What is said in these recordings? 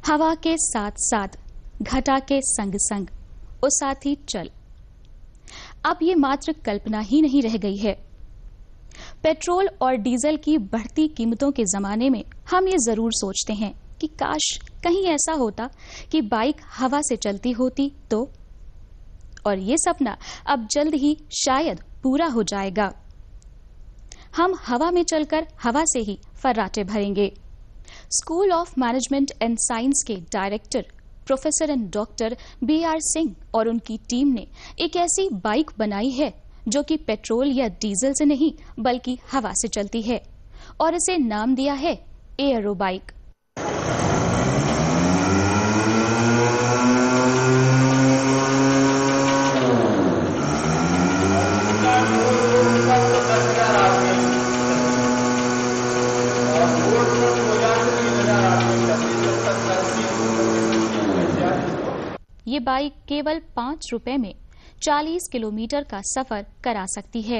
हवा के साथ साथ, घटा के संग संग, ओ साथी चल। अब ये मात्र कल्पना ही नहीं रह गई है। पेट्रोल और डीजल की बढ़ती कीमतों के जमाने में हम ये जरूर सोचते हैं कि काश कहीं ऐसा होता कि बाइक हवा से चलती होती तो। और ये सपना अब जल्द ही शायद पूरा हो जाएगा। हम हवा में चलकर हवा से ही फर्राटे भरेंगे। School of management and science के director professor and doctor B.R. Singh और उनकी टीम ने एक ऐसी बाइक बनाई है जो कि पेट्रोल या डीजल से नहीं बल्कि हवा से चलती है, और इसे नाम दिया है एयरो बाइक। ये बाइक केवल 5 रुपए में 40 किलोमीटर का सफर करा सकती है।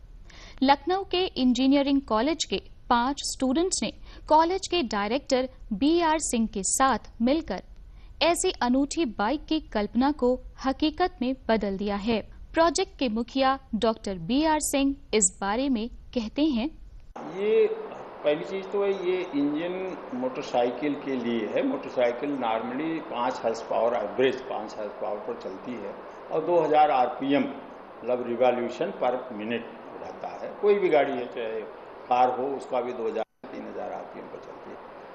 लखनऊ के इंजीनियरिंग कॉलेज के 5 स्टूडेंट्स ने कॉलेज के डायरेक्टर B.R. सिंह के साथ मिलकर ऐसी अनूठी बाइक की कल्पना को हकीकत में बदल दिया है। प्रोजेक्ट के मुखिया डॉक्टर B.R. सिंह इस बारे में कहते हैं, ये पहली चीज तो है, ये इंजन मोटरसाइकिल के लिए है। Motorcycle normally 5 horse power, average 5 horse power पर चलती है और 2000 आरपीएम मतलब रिवॉल्यूशन पर मिनट रहता है। कोई भी गाड़ी है, चाहे कार हो, उसका भी 2000-3000 आरपीएम पर चलती है।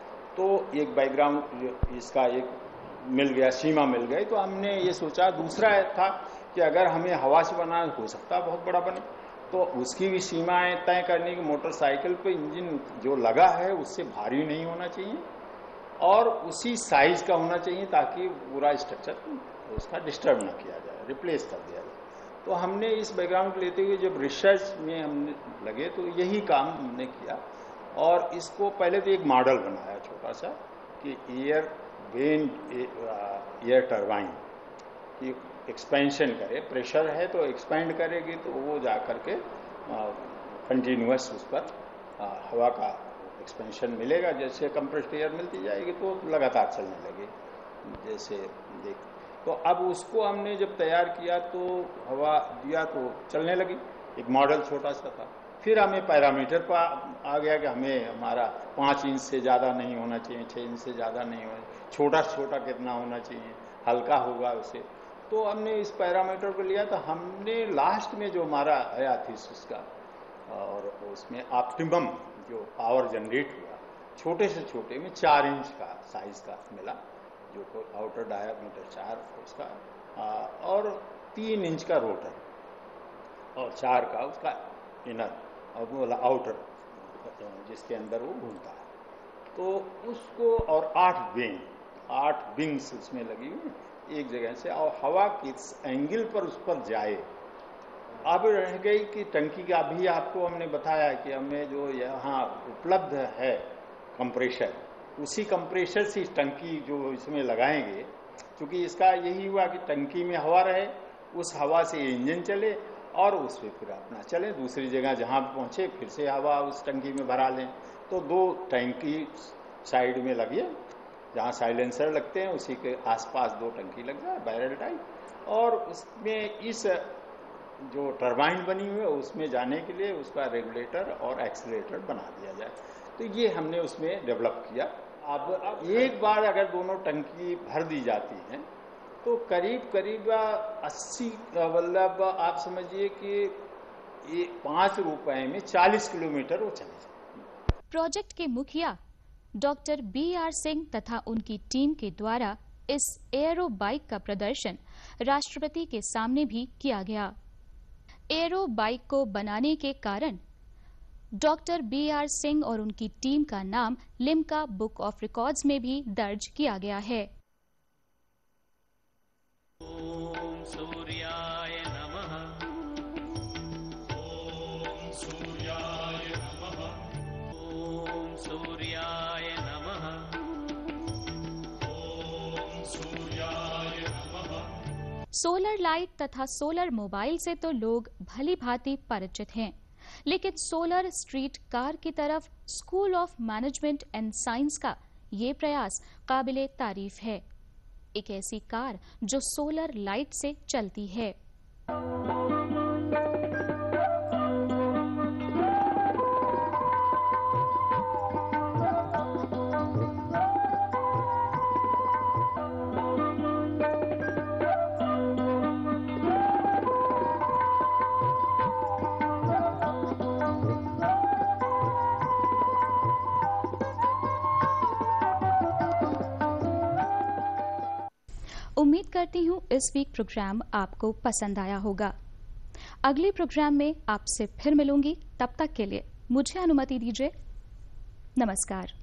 तो एक बैकग्राउंड इसका एक मिल गया, सीमा मिल गई। तो हमने ये सोचा, दूसरा था कि अगर हमें हवा से बनाना हो सकता है बहुत बड़ा बने, तो उसकी भी सीमाएं तय करने की। मोटरसाइकिल पे इंजन जो लगा है उससे भारी नहीं होना चाहिए और उसी साइज का होना चाहिए ताकि पूरा स्ट्रक्चर उसका डिस्टर्ब ना किया जाए, रिप्लेस कर दिया जाए। तो हमने इस बैकग्राउंड को लेते हुए जब रिसर्च में हमने लगे तो यही काम हमने किया और इसको पहले तो एक मॉडल बनाया छोटा सा कि एयर वेन एयर टरबाइन की एक्सपेंशन करे। प्रेशर है तो एक्सपेंड करेगी तो वो जा करके कंटिन्यूअस उस पर हवा का एक्सपेंशन मिलेगा। जैसे कंप्रेस्ड एयर मिलती जाएगी तो लगातार चलने लगे। जैसे देख, तो अब उसको हमने जब तैयार किया तो हवा दिया तो चलने लगी। एक मॉडल छोटा सा था। फिर हमें पैरामीटर पर आ गया कि हमें हमारा 5 इंच से ज़्यादा नहीं होना चाहिए, 6 इंच से ज़्यादा नहीं होना, छोटा छोटा कितना होना चाहिए, हल्का होगा उसे। तो हमने इस पैरामीटर को लिया। तो हमने लास्ट में जो हमारा आया थीसिस का, और उसमें ऑप्टिमम जो पावर जनरेट हुआ छोटे से छोटे में 4 इंच का साइज का मिला, जो आउटर डायामीटर 4 उसका और 3 इंच का रोटर और 4 का उसका इनर और वो आउटर जिसके अंदर वो घूमता है। तो उसको और 8 विंग्स उसमें लगी हुई एक जगह से, और हवा किस एंगल पर उस पर जाए। अब रह गई कि टंकी का भी आपको हमने बताया कि हमें जो यहाँ उपलब्ध है कंप्रेशर, उसी कंप्रेशर से टंकी जो इसमें लगाएंगे। क्योंकि इसका यही हुआ कि टंकी में हवा रहे, उस हवा से इंजन चले और उससे फिर अपना चले, दूसरी जगह जहाँ पहुँचे फिर से हवा उस टंकी में भरा लें। तो 2 टंकी साइड में लगी, जहाँ साइलेंसर लगते हैं उसी के आसपास 2 टंकी लग जाए बैरल टाइप, और उसमें इस जो टरबाइन बनी हुई है उसमें जाने के लिए उसका रेगुलेटर और एक्सीलरेटर बना दिया जाए। तो ये हमने उसमें डेवलप किया। अब एक बार अगर दोनों टंकी भर दी जाती हैं तो करीब 80 मतलब आप समझिए कि 5 रुपए में 40 किलोमीटर वो चले जाए। प्रोजेक्ट के मुखिया डॉक्टर B.R. सिंह तथा उनकी टीम के द्वारा इस एयरो बाइक का प्रदर्शन राष्ट्रपति के सामने भी किया गया। एयरो बाइक को बनाने के कारण डॉक्टर B.R. सिंह और उनकी टीम का नाम लिम्का बुक ऑफ रिकॉर्ड्स में भी दर्ज किया गया है। ओम सूर्याय नमः, ओम सूर्याय नमः, ओम सूर्याय नमः, ओम सूर्याय नमः। सोलर लाइट तथा सोलर मोबाइल से तो लोग भली भांति परिचित हैं, लेकिन सोलर स्ट्रीट कार की तरफ school of management and science का ये प्रयास काबिले तारीफ है। एक ऐसी कार जो सोलर लाइट से चलती है। उम्मीद करती हूँ इस वीक प्रोग्राम आपको पसंद आया होगा। अगले प्रोग्राम में आपसे फिर मिलूंगी। तब तक के लिए मुझे अनुमति दीजिए। नमस्कार।